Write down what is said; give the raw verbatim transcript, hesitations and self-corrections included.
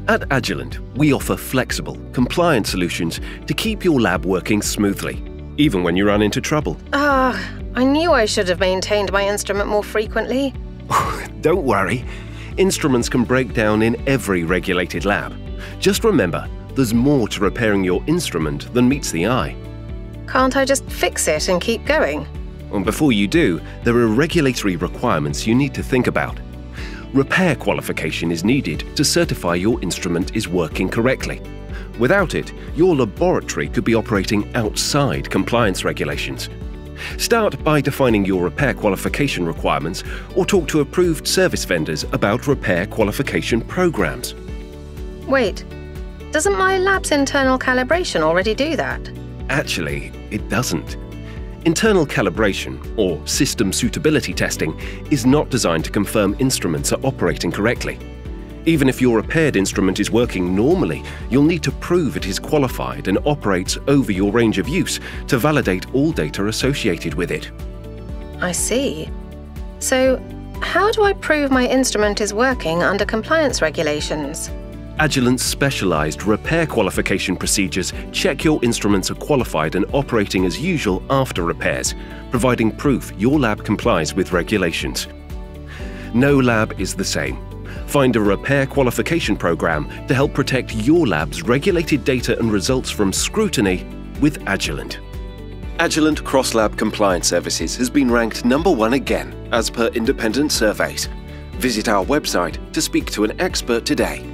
At Agilent, we offer flexible, compliant solutions to keep your lab working smoothly, even when you run into trouble. Ah, I knew I should have maintained my instrument more frequently. Don't worry. Instruments can break down in every regulated lab. Just remember, there's more to repairing your instrument than meets the eye. Can't I just fix it and keep going? And before you do, there are regulatory requirements you need to think about. Repair qualification is needed to certify your instrument is working correctly. Without it, your laboratory could be operating outside compliance regulations. Start by defining your repair qualification requirements or talk to approved service vendors about repair qualification programs. Wait, doesn't my lab's internal calibration already do that? Actually, it doesn't. Internal calibration, or system suitability testing, is not designed to confirm instruments are operating correctly. Even if your repaired instrument is working normally, you'll need to prove it is qualified and operates over your range of use to validate all data associated with it. I see. So, how do I prove my instrument is working under compliance regulations? Agilent's specialized repair qualification procedures check your instruments are qualified and operating as usual after repairs, providing proof your lab complies with regulations. No lab is the same. Find a repair qualification program to help protect your lab's regulated data and results from scrutiny with Agilent. Agilent Cross-Lab Compliance Services has been ranked number one again as per independent surveys. Visit our website to speak to an expert today.